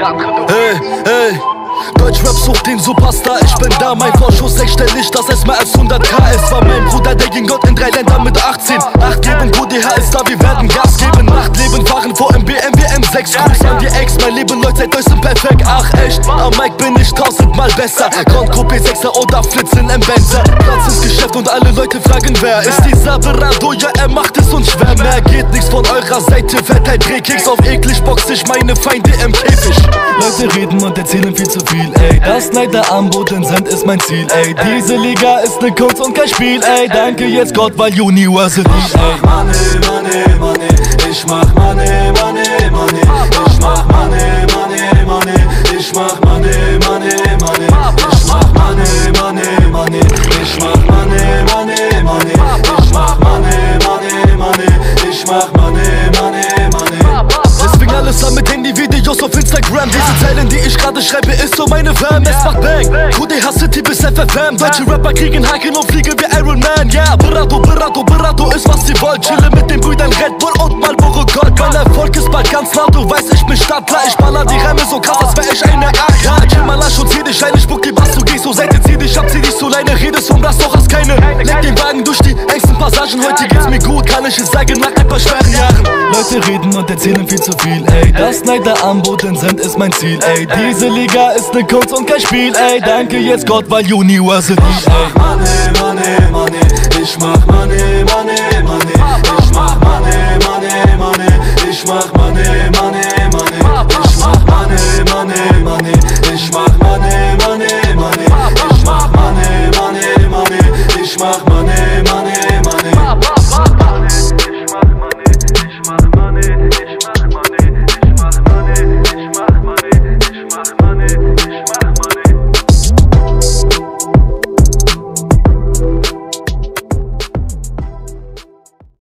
Ey, Deutschrap sucht den Superstar, ich bin da, mein Vorschuss sechsstellig, dass es mehr als 100k ist. War mein Bruder, der ging Gott in 3 Ländern mit 18. 8 Leben, QDH ist da, wir werden Gas geben. Nachtleben, fahren vor MB, M6. Gruß an die Ex, mein Leben, Leute, seid euch sind perfekt. Ach echt, am Mic bin ich 1000-mal besser. Grand Coupé 6er oder Flitzen im Benzer. Platz ins Geschäft und alle Leute fragen, wer ist dieser Berado? Ja, er macht es uns schwer. Mehr geht nichts von eurer Seite, verteilt Drehkicks auf eklig, box ich meine Feinde im Käfig. Leute reden und erzählen viel zu viel, ey. Das Neider am Boden sind ist mein Ziel, ey. Diese Liga ist ne Kunst und kein Spiel, ey. Danke jetzt Gott, weil University, ey. Money, Money, ich mach Money, Money, Money. Ich mach Money, Money, Money. Ich mach Money, Money, Money. Ich mach Money, Money, Money. Ich mach Money, Money, Money. Ich mach Money, Money, Money. Ich mach Money, Money, Money. Es fing alles an mit Handyvideos auf Instagram. Diese Zeilen, die ich gerade schreibe, ist so meine Fam. Es macht Bang, QDH City bis FFM. Deutsche Rapper kriegen Haken und fliegen wie Iron Man. Yeah, Berato ist was sie wollen. Chille mit den Brüdern Red Bull und Marlboro Gold. Mein Erfolg ist bald ganz nah, du weißt, ich bin Stadtler. Ich baller die Reime so krass, als wär ich eine Art. Ja, chill mal lasch und zieh dich ein, ich spuck die Bass, du gehst so Seite, zieh dich ab, zieh dich so Leine. Redest vom Glas, doch hast keine. Lenk den Wagen durch die engsten Passagen. Heute geht's mir gut, kann ich es sagen, nach ein paar schweren Jahren. Leute reden und erzählen viel zu viel, ey. Das Neider am Boden sind ist mein Ziel, ey. Diese Liga ist ne Kunst und kein Spiel, ey. Danke jetzt Gott, weil University, ey. Money, Money, Money. Ich mach Money, Money.